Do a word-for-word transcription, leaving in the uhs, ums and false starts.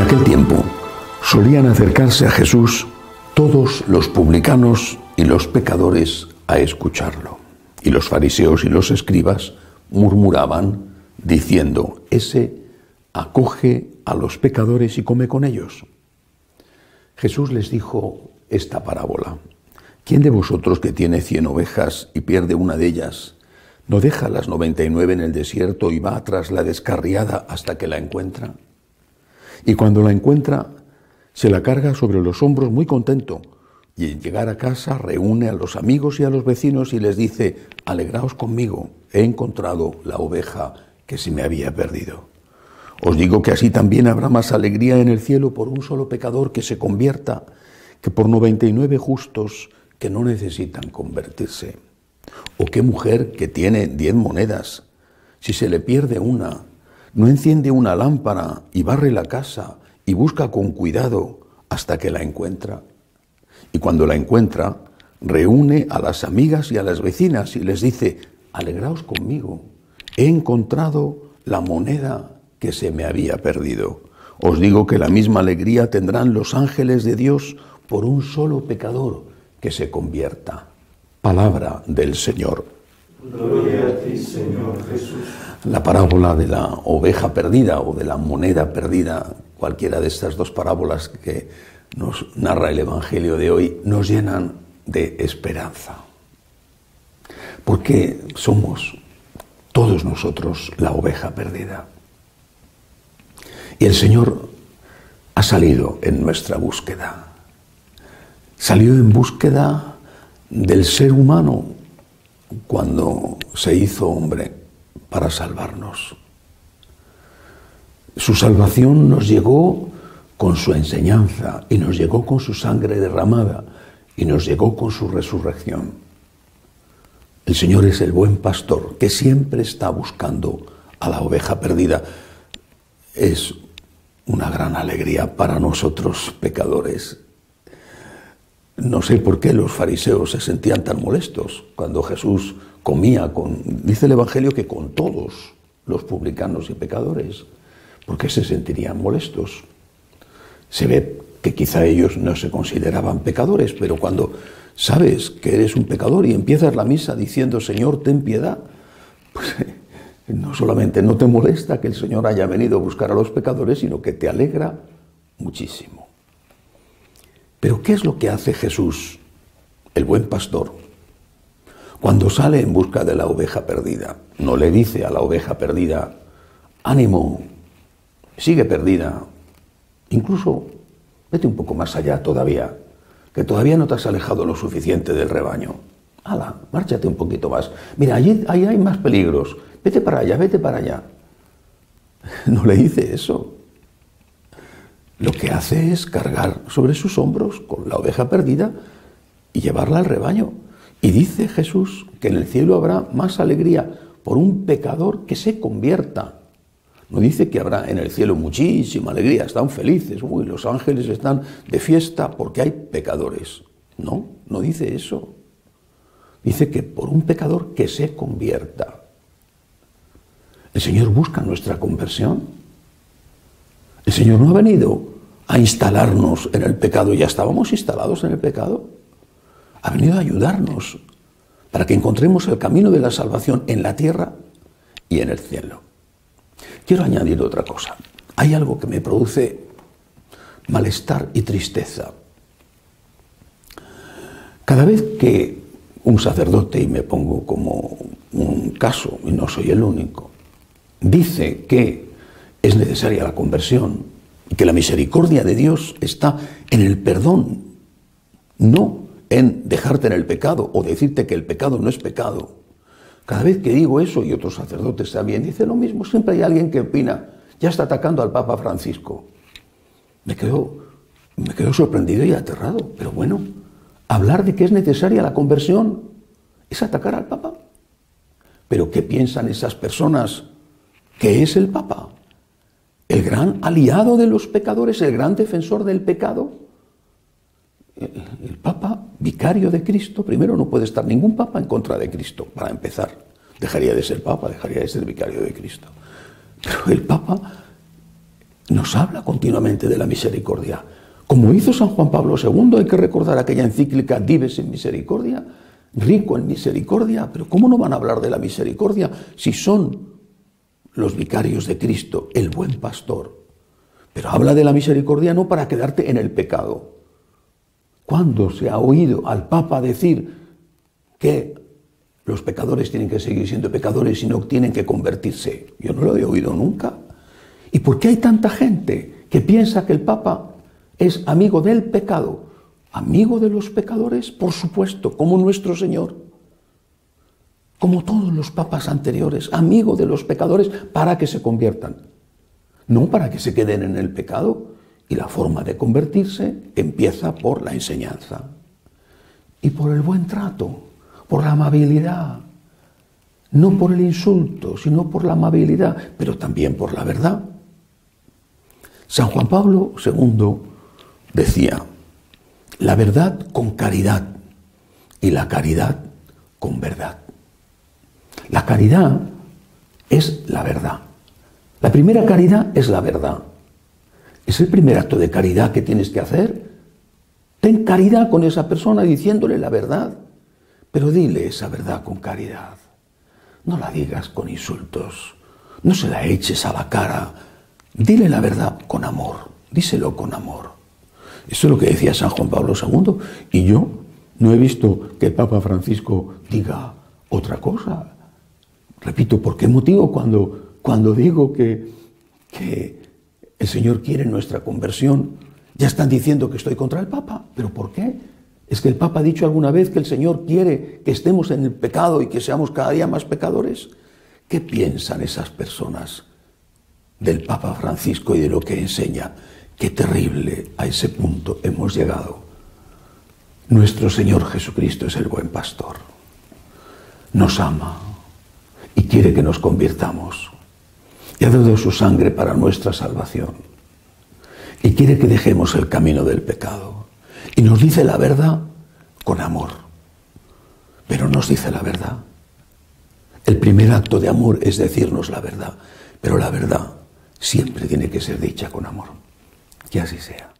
aquel tiempo solían acercarse a Jesús todos los publicanos y los pecadores a escucharlo. Y los fariseos y los escribas murmuraban diciendo: ese acoge a los pecadores y come con ellos. Jesús les dijo esta parábola: ¿quién de vosotros que tiene cien ovejas y pierde una de ellas, no deja las noventa y nueve en el desierto y va tras la descarriada hasta que la encuentra? Y cuando la encuentra, se la carga sobre los hombros muy contento, y al llegar a casa reúne a los amigos y a los vecinos y les dice: alegraos conmigo, he encontrado la oveja que se me había perdido. Os digo que así también habrá más alegría en el cielo por un solo pecador que se convierta, que por noventa y nueve justos que no necesitan convertirse. O qué mujer que tiene diez monedas, si se le pierde una, no enciende una lámpara y barre la casa y busca con cuidado hasta que la encuentra. Y cuando la encuentra, reúne a las amigas y a las vecinas y les dice: alegraos conmigo, he encontrado la moneda que se me había perdido. Os digo que la misma alegría tendrán los ángeles de Dios por un solo pecador que se convierta. Palabra del Señor. Gloria a ti, Señor Jesús. La parábola de la oveja perdida o de la moneda perdida, cualquiera de estas dos parábolas que nos narra el Evangelio de hoy, nos llenan de esperanza. Porque somos todos nosotros la oveja perdida. Y el Señor ha salido en nuestra búsqueda. Salió en búsqueda del ser humano cuando se hizo hombre para salvarnos. Su salvación nos llegó con su enseñanza y nos llegó con su sangre derramada y nos llegó con su resurrección. El Señor es el buen pastor que siempre está buscando a la oveja perdida. Es una gran alegría para nosotros pecadores. No sé por qué los fariseos se sentían tan molestos cuando Jesús comía con, dice el Evangelio, que con todos los publicanos y pecadores. ¿Por qué se sentirían molestos? Se ve que quizá ellos no se consideraban pecadores, pero cuando sabes que eres un pecador y empiezas la misa diciendo: Señor, ten piedad, pues no solamente no te molesta que el Señor haya venido a buscar a los pecadores, sino que te alegra muchísimo. Pero ¿qué es lo que hace Jesús, el buen pastor, cuando sale en busca de la oveja perdida? No le dice a la oveja perdida: ánimo, sigue perdida, incluso vete un poco más allá todavía, que todavía no te has alejado lo suficiente del rebaño. Hala, márchate un poquito más. Mira, allí, allí hay más peligros, vete para allá, vete para allá. No le dice eso. Lo que hace es cargar sobre sus hombros con la oveja perdida y llevarla al rebaño. Y dice Jesús que en el cielo habrá más alegría por un pecador que se convierta. No dice que habrá en el cielo muchísima alegría, están felices, uy, los ángeles están de fiesta porque hay pecadores. No, no dice eso. Dice que por un pecador que se convierta. El Señor busca nuestra conversión. El Señor no ha venido a instalarnos en el pecado, ya estábamos instalados en el pecado. Ha venido a ayudarnos para que encontremos el camino de la salvación en la tierra y en el cielo. Quiero añadir otra cosa. Hay algo que me produce malestar y tristeza. Cada vez que un sacerdote, y me pongo como un caso, y no soy el único, dice que es necesaria la conversión y que la misericordia de Dios está en el perdón, no en dejarte en el pecado o decirte que el pecado no es pecado. Cada vez que digo eso, y otros sacerdotes también dicen lo mismo, siempre hay alguien que opina: ya está atacando al Papa Francisco. Me quedo, me quedo sorprendido y aterrado. Pero bueno, hablar de que es necesaria la conversión es atacar al Papa. ¿Pero qué piensan esas personas que es el Papa? El gran aliado de los pecadores, el gran defensor del pecado. El Papa, vicario de Cristo. Primero, no puede estar ningún Papa en contra de Cristo, para empezar. Dejaría de ser Papa, dejaría de ser vicario de Cristo. Pero el Papa nos habla continuamente de la misericordia. Como hizo San Juan Pablo segundo, hay que recordar aquella encíclica Dives in Misericordia, rico en misericordia, pero ¿cómo no van a hablar de la misericordia si son los vicarios de Cristo, el buen pastor? Pero habla de la misericordia no para quedarte en el pecado. ¿Cuándo se ha oído al Papa decir que los pecadores tienen que seguir siendo pecadores y no tienen que convertirse? Yo no lo he oído nunca. ¿Y por qué hay tanta gente que piensa que el Papa es amigo del pecado? ¿Amigo de los pecadores? Por supuesto, como nuestro Señor. Como todos los papas anteriores, amigo de los pecadores para que se conviertan. No para que se queden en el pecado. Y la forma de convertirse empieza por la enseñanza. Y por el buen trato, por la amabilidad. No por el insulto, sino por la amabilidad, pero también por la verdad. San Juan Pablo segundo decía, la verdad con caridad y la caridad con verdad. La caridad es la verdad. La primera caridad es la verdad. Es el primer acto de caridad que tienes que hacer. Ten caridad con esa persona diciéndole la verdad, pero dile esa verdad con caridad. No la digas con insultos, no se la eches a la cara. Dile la verdad con amor, díselo con amor. Eso es lo que decía San Juan Pablo segundo, y yo no he visto que el Papa Francisco diga otra cosa. Repito, ¿por qué motivo cuando, cuando digo que, que el Señor quiere nuestra conversión, ya están diciendo que estoy contra el Papa? ¿Pero por qué? ¿Es que el Papa ha dicho alguna vez que el Señor quiere que estemos en el pecado y que seamos cada día más pecadores? ¿Qué piensan esas personas del Papa Francisco y de lo que enseña? Qué terrible, a ese punto hemos llegado. Nuestro Señor Jesucristo es el buen pastor. Nos ama y quiere que nos convirtamos. Y ha dado su sangre para nuestra salvación. Y quiere que dejemos el camino del pecado. Y nos dice la verdad con amor. Pero nos dice la verdad. El primer acto de amor es decirnos la verdad. Pero la verdad siempre tiene que ser dicha con amor. Que así sea.